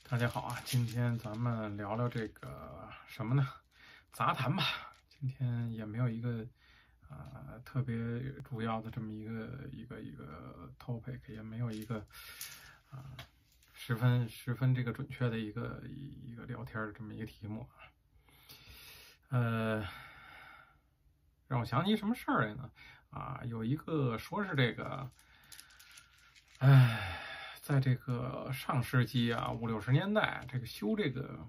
大家好啊，今天咱们聊聊这个什么呢？杂谈吧。今天也没有一个特别主要的这么一个 topic，也没有一个十分这个准确的一个聊天的这么一个题目让我想起什么事儿来呢？有一个说是这个，在这个上世纪50、60年代，这个修这个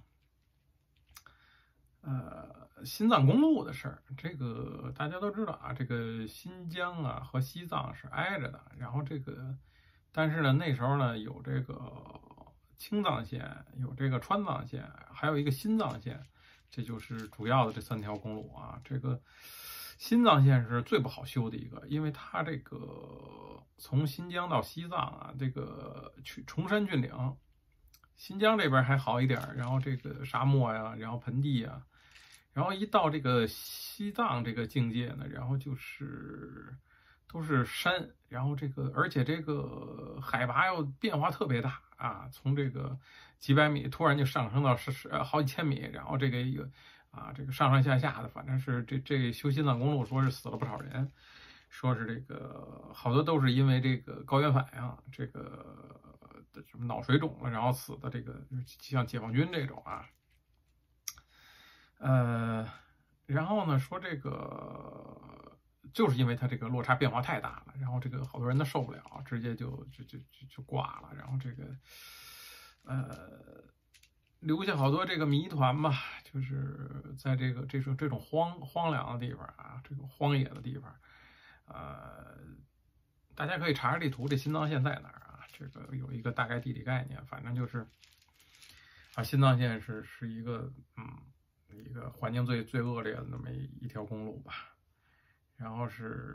心脏公路的事儿，这个大家都知道啊，这个新疆和西藏是挨着的，然后但是呢那时候呢有这个青藏线，有这个川藏线，还有一个新藏线，这就是主要的这3条公路啊。这个新藏线是最不好修的一个，因为它这个从新疆到西藏这个去崇山峻岭，新疆这边还好一点，然后这个沙漠然后盆地然后一到这个西藏这个境界呢，然后都是山，然后而且这个海拔又变化特别大从这个几百米突然就上升到好几千米，然后这个上上下下的，反正是这修新藏公路说是死了不少人，说是这个好多都是因为这个高原反应，这个什么脑水肿了，然后死的，这个像解放军这种然后呢说这个就是因为它这个落差变化太大了，然后这个好多人都受不了，直接就挂了，然后这个留下好多这个谜团吧，就是在这种荒凉的地方这种荒野的地方，大家可以查查地图，这新藏线在哪儿这个有一个大概地理概念，反正就是新藏线是一个环境最恶劣的那么一条公路吧。然后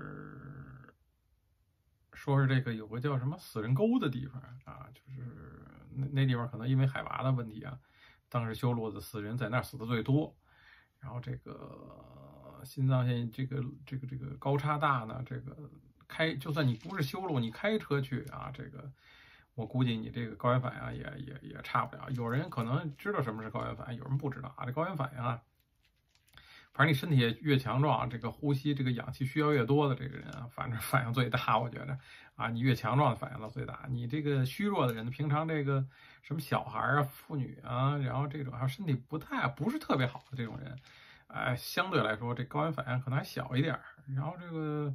说是这个有个叫什么死人沟的地方就是那地方可能因为海拔的问题当时修路的死人在那儿死的最多。然后这个新藏线这个高差大呢，这个就算你不是修路，你开车去这个我估计你这个高原反应也差不了。有人可能知道什么是高原反应，有人不知道这高原反应反正你身体越强壮，这个呼吸这个氧气需要越多的这个人反正反应最大。我觉得你越强壮的反应到最大。你这个虚弱的人，平常这个什么小孩妇女然后这种还有身体不是特别好的这种人，相对来说这高原反应可能还小一点。然后这个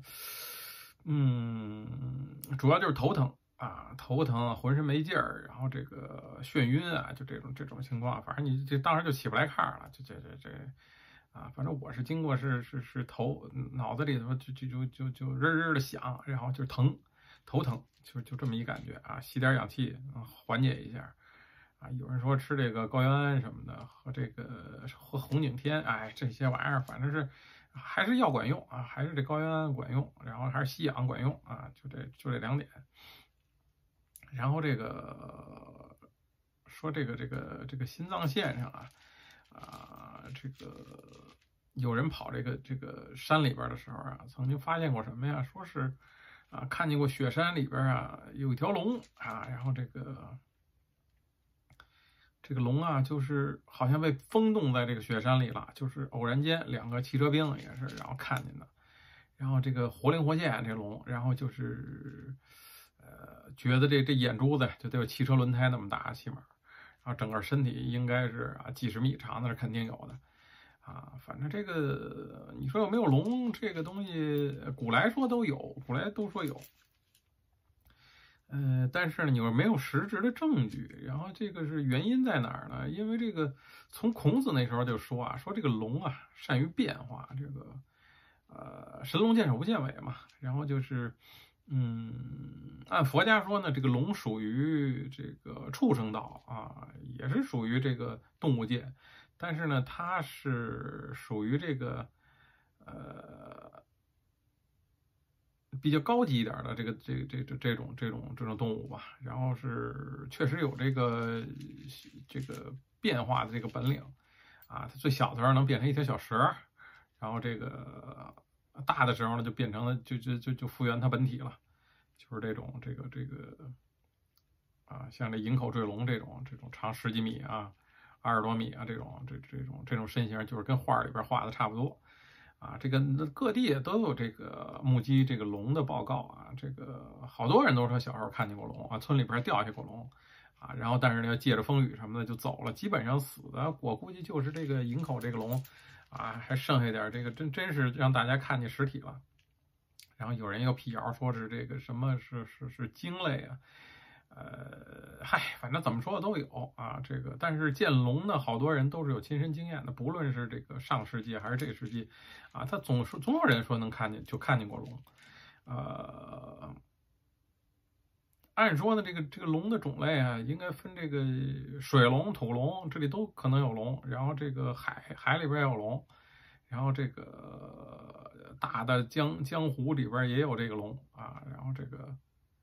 主要就是头疼头疼，浑身没劲儿，然后这个眩晕就这种情况，反正你这当时就起不来炕了，反正我是经过是脑子里头就日日的响，然后就头疼，就这么一感觉吸点氧气缓解一下有人说吃这个高原安什么的和喝红景天，这些玩意儿反正是还是药管用还是这高原安管用，然后还是吸氧管用就这2点。然后说这个心脏线上这个有人跑这个山里边的时候曾经发现过什么呀？说是看见过雪山里边有一条龙然后这个龙就是好像被封冻在这个雪山里了，就是偶然间2个汽车兵也是然后看见的，然后这个活灵活现这龙，然后就是觉得这眼珠子就得有汽车轮胎那么大起码，然后整个身体应该是几十米长的是肯定有的反正这个你说有没有龙这个东西，古来说都有，古来都说有，但是呢，你又没有实质的证据。然后这个是原因在哪儿呢？因为这个从孔子那时候就说说这个龙善于变化，这个神龙见首不见尾嘛。然后就是按佛家说呢，这个龙属于这个畜生道也是属于这个动物界，但是呢，它是属于这个比较高级一点的这种动物吧。然后是确实有这个变化的这个本领它最小的时候能变成一条小蛇，然后这个大的时候呢就变成了就复原它本体了，就是这个啊，像这营口坠龙这种长10几米啊、20多米啊这种身形，就是跟画里边画的差不多。啊，这个各地都有这个目击这个龙的报告啊，这个好多人都说小时候看见过龙啊，村里边掉下过龙啊，然后但是呢借着风雨什么的就走了，基本上死的我估计就是这个营口这个龙啊，还剩下点这个真是让大家看见实体了。然后有人又辟谣说是这个什么是鲸类啊，嗨，反正怎么说的都有啊。这个但是见龙呢，好多人都是有亲身经验的，不论是这个上世纪还是这个世纪啊，他总有人说能看见，就看见过龙。按说呢，这个龙的种类啊，应该分这个水龙、土龙，这里都可能有龙。然后这个海里边也有龙，然后这个大的江湖里边也有这个龙啊。然后这个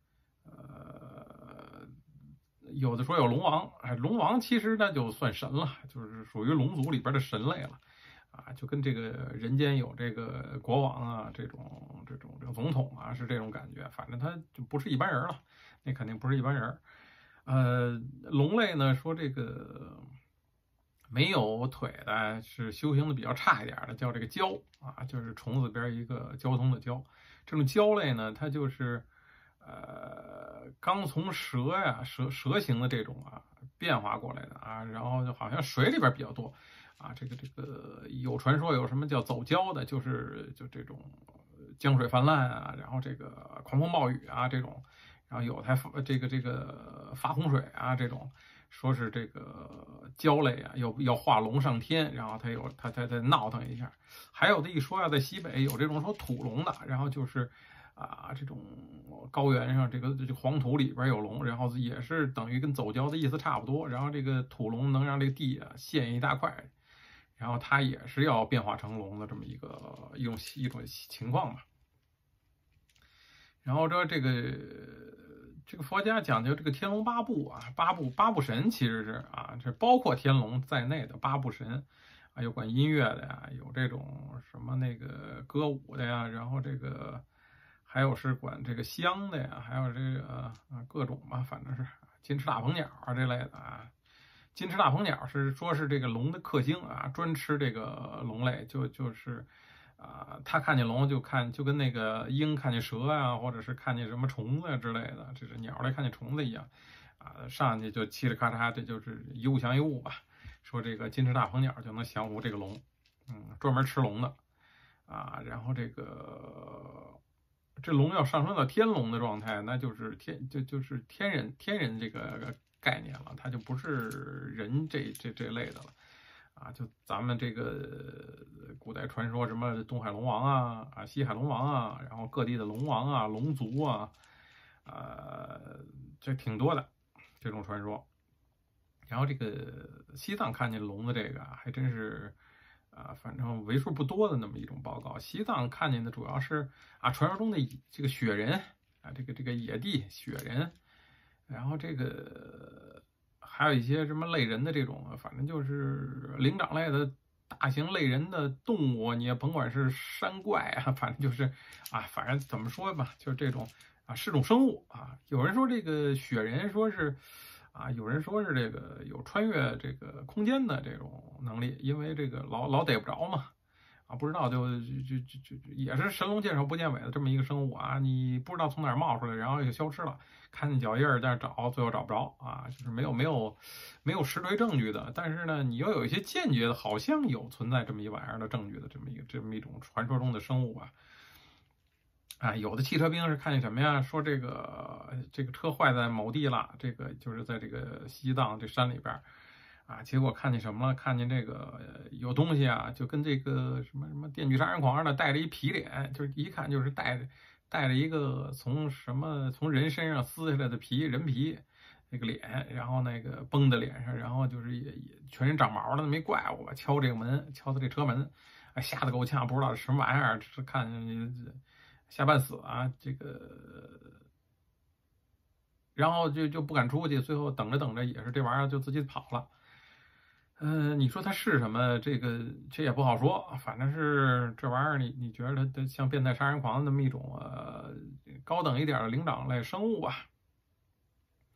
有的说有龙王，哎，龙王其实那就算神了，就是属于龙族里边的神类了。啊，就跟这个人间有这个国王啊，这种总统啊，是这种感觉。反正他就不是一般人了，那肯定不是一般人。龙类呢说这个没有腿的是修行的比较差一点的，叫这个蛟啊，就是虫字边一个交通的交。这种蛟类呢，它就是刚从蛇形的这种啊变化过来的啊，然后就好像水里边比较多。啊，这个有传说有什么叫走蛟的，就这种江水泛滥啊，然后这个狂风暴雨啊这种，然后有才这个发洪水啊这种，说是这个蛟类啊要化龙上天，然后它闹腾一下。还有的一说啊，在西北有这种说土龙的，然后就是啊这种高原上这个黄土里边有龙，然后也是等于跟走蛟的意思差不多，然后这个土龙能让这个地啊陷一大块。然后它也是要变化成龙的这么一种情况吧。然后这个佛家讲究这个天龙八部啊，八部神其实是啊，这包括天龙在内的八部神啊，有管音乐的呀，有这种什么那个歌舞的呀，然后这个还有是管这个香的呀，还有这个各种吧，反正是金翅大鹏鸟啊这类的啊。金翅大鹏鸟是说是这个龙的克星啊，专吃这个龙类，就是啊，他看见龙就跟那个鹰看见蛇啊，或者是看见什么虫子之类的，这是鸟类看见虫子一样啊，上去就嘁哩咔嚓，这就是一物降一物吧。说这个金翅大鹏鸟就能降服这个龙，专门吃龙的啊。然后这龙要上升到天龙的状态，那就是就是天人这个概念了，它就不是人这类的了啊。就咱们这个古代传说什么东海龙王啊、西海龙王啊，然后各地的龙王啊、龙族啊，这挺多的这种传说。然后这个西藏看见龙的这个还真是反正为数不多的那么一种报告。西藏看见的主要是传说中的这个雪人啊，这个野地雪人。然后这个还有一些什么类人的这种，反正就是灵长类的大型类人的动物，你也甭管是山怪啊，反正就是反正怎么说吧，就是这种是种生物啊。有人说这个雪人说是有人说是这个有穿越这个空间的这种能力，因为这个老逮不着嘛。不知道就也是神龙见首不见尾的这么一个生物啊，你不知道从哪儿冒出来，然后就消失了，看见脚印在那找，最后找不着就是没有实锤证据的。但是呢，你又有一些间接的，好像有存在这么一玩意儿的证据的这么一种传说中的生物有的汽车兵是看见什么呀？说这个车坏在某地了，这个就是在这个西藏这山里边。结果看见什么了？看见这个有东西就跟这个什么电锯杀人狂似的，带着一皮脸，就是一看就是带着一个从人身上撕下来的人皮那个脸，然后那个绷在脸上，然后就是也全身长毛的那么一怪物吧，敲这个门，敲他这车门，吓得够呛，不知道是什么玩意儿，是看见吓半死这个。然后就不敢出去，最后等着也是这玩意儿就自己跑了。你说它是什么？这也不好说，反正是这玩意儿，你觉得它像变态杀人狂那么一种高等一点的灵长类生物吧？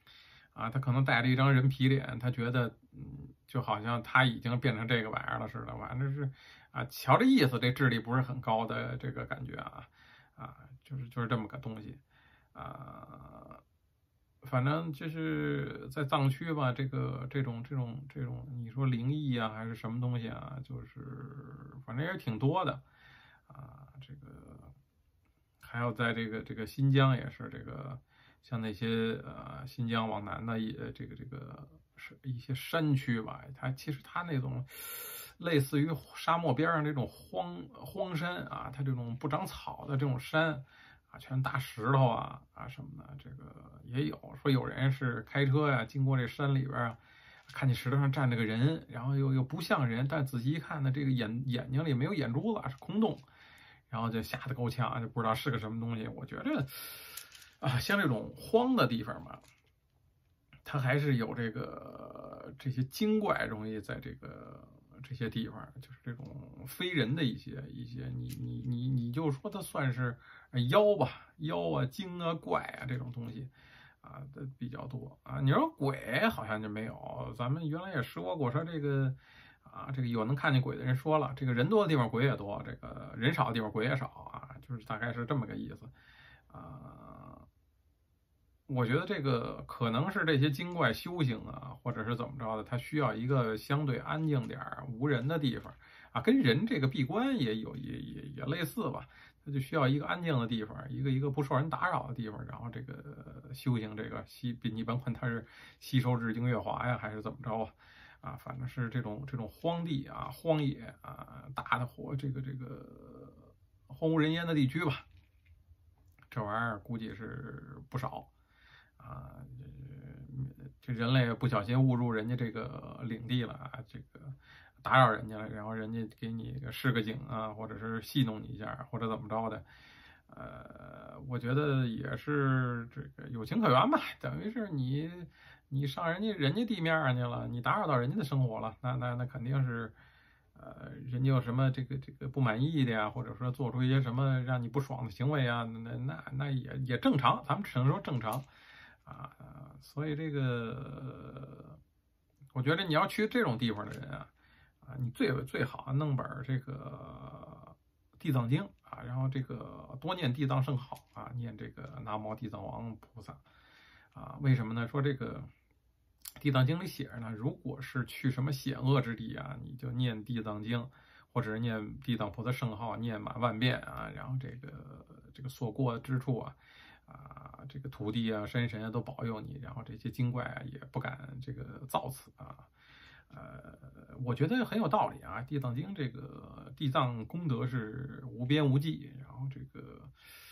啊，他可能带着一张人皮脸，他觉得就好像他已经变成这个玩意儿了似的，反正是啊，瞧这意思，这智力不是很高的这个感觉啊啊，就是这么个东西啊。反正就是在藏区吧，这种，你说灵异啊，还是什么东西啊，就是反正也挺多的啊。这个还有在这个新疆也是这个，像那些新疆往南的这个是一些山区吧，其实它那种类似于沙漠边上这种荒山啊，它这种不长草的这种山。啊，全大石头啊什么的，这个也有说有人是开车呀，经过这山里边啊，看见石头上站着个人，然后又不像人，但仔细一看呢，这个眼睛里没有眼珠子，是空洞，然后就吓得够呛，就不知道是个什么东西。我觉着啊，像这种荒的地方嘛，它还是有这些精怪容易在这些地方，就是这种非人的一些，你就说它算是妖吧，妖啊、精啊、怪啊这种东西啊的比较多啊。你说鬼好像就没有，咱们原来也说过，说这个有能看见鬼的人说了，这个人多的地方鬼也多，这个人少的地方鬼也少啊，就是大概是这么个意思啊。我觉得这个可能是这些精怪修行啊，或者是怎么着的，它需要一个相对安静点儿、无人的地方啊，跟人这个闭关也类似吧，它就需要一个安静的地方，一个不受人打扰的地方，然后这个修行这个你甭管它是吸收日精月华呀，还是怎么着啊，反正是这种荒地啊、荒野啊、大的这个荒无人烟的地区吧，这玩意儿估计是不少。啊，这人类不小心误入人家这个领地了啊，这个打扰人家了，然后人家给你个示个警啊，或者是戏弄你一下，或者怎么着的，我觉得也是这个有情可原吧，等于是你上人家地面上去了，你打扰到人家的生活了，那肯定是。人家有什么这个不满意的呀，或者说做出一些什么让你不爽的行为啊，那也正常，咱们只能说正常。啊，所以这个，我觉得你要去这种地方的人你最好弄本这个《地藏经》啊，然后这个多念地藏圣号啊，念这个南无地藏王菩萨啊。为什么呢？说这个《地藏经》里写着呢，如果是去什么险恶之地啊，你就念《地藏经》，或者是念地藏菩萨圣号，念满万遍啊，然后这个所过之处这个土地啊、山神啊都保佑你，然后这些精怪也不敢这个造次啊。我觉得很有道理啊，《地藏经》这个地藏功德是无边无际，然后这个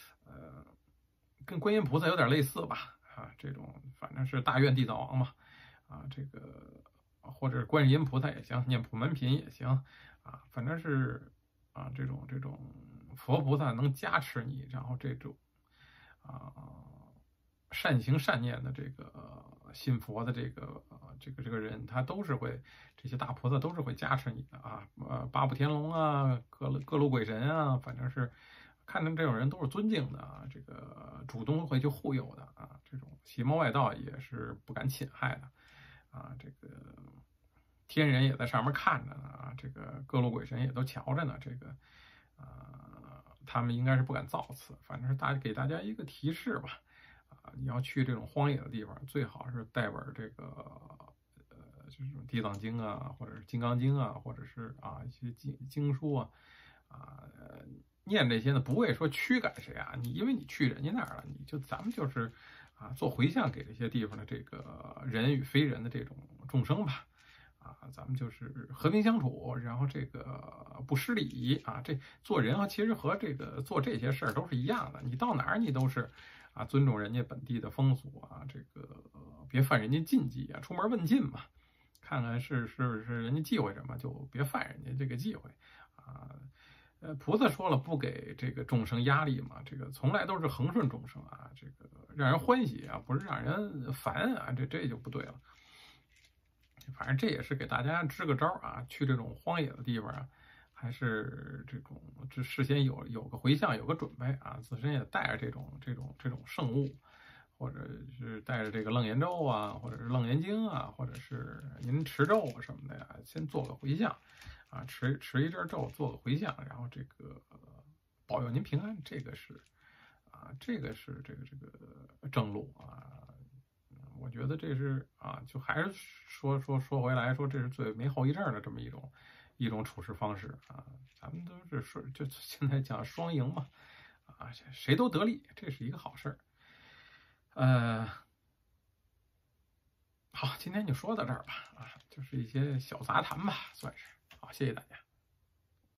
跟观音菩萨有点类似吧，这种反正是大愿地藏王嘛，这个或者观世音菩萨也行，念普门品也行，反正是这种佛菩萨能加持你，然后这种啊善行善念的这个信佛的这个人，他都是会这些大菩萨都是会加持你的啊，八部天龙啊，各路鬼神啊，反正是看着这种人都是尊敬的啊，这个主动会去护佑的啊，这种邪魔外道也是不敢侵害的啊，这个天人也在上面看着呢啊，这个各路鬼神也都瞧着呢，这个他们应该是不敢造次，反正是给大家一个提示吧。你要去这种荒野的地方，最好是带本这个就是《地藏经》啊，或者是《金刚经》啊，或者是一些经书念这些呢，不会说驱赶谁啊，因为你去人家那儿了，咱们就是做回向给这些地方的这个人与非人的这种众生吧。咱们就是和平相处，然后这个不失礼啊，这做人其实和这个做这些事儿都是一样的，你到哪儿你都是尊重人家本地的风俗这个别犯人家禁忌出门问禁嘛，看看是人家忌讳什么，就别犯人家这个忌讳菩萨说了不给这个众生压力嘛，这个从来都是恒顺众生这个让人欢喜不是让人烦这就不对了。反正这也是给大家支个招去这种荒野的地方还是这事先有个回向，有个准备自身也带着这种圣物， 或者是带着这个楞严咒啊，或者是楞严经啊，或者是您持咒啊什么的呀，先做个回向啊，持一阵咒，做个回向，然后这个保佑您平安，这个是这个是这个正路啊。我觉得这是就还是说回来说，这是最没后遗症的这么一种处事方式啊。咱们都是说，就现在讲双赢嘛，谁都得利，这是一个好事儿。好，今天就说到这儿吧，就是一些小杂谈吧，算是。好，谢谢大家。